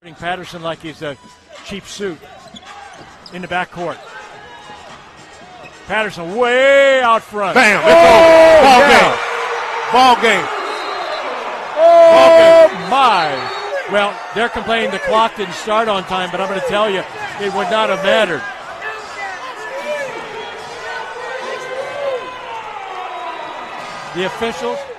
Patterson like he's a cheap suit in the backcourt. Patterson way out front. Bam! Ball game. Oh, my. Well, they're complaining the clock didn't start on time, but I'm going to tell you, it would not have mattered. The officials